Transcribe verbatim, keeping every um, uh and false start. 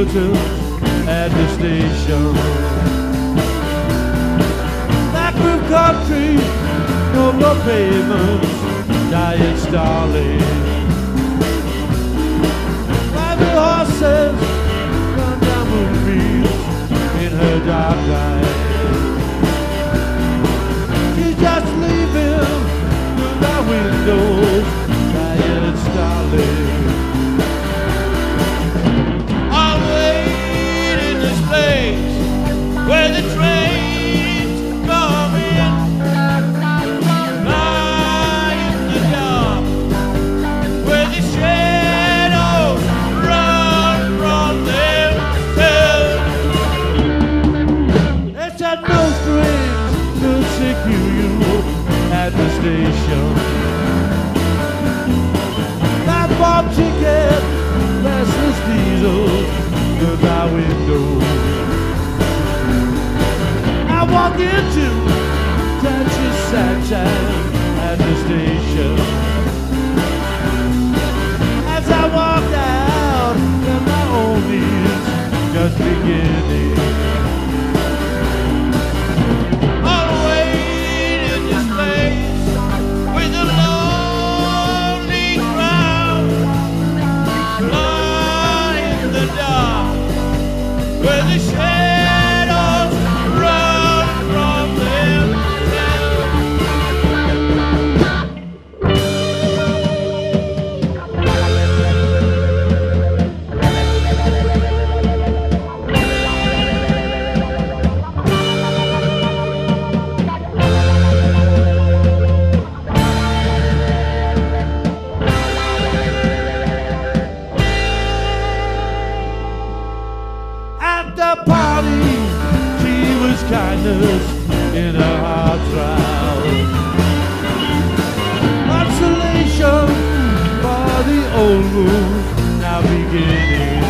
computers at the station. Backroof country, no more pavements, diet starling. Private horses run down moonbeams in her dark eyes. She's just leaving through my windows, diet starling. I'll wait in this place where the trains come in. Lie in the dark where the shadows run from themselves. They said no strings to secure you at the station. That bomb ticket, restless diesel through my window. I walk into Dutch's sunshine at the station. As I walk out, then my own needs just beginning. I'll wait in this place with a lonely crowd. Lie in the dark where the shadows run from At the party, she was kindness in her heart trial. Consolation for the old moon now beginning.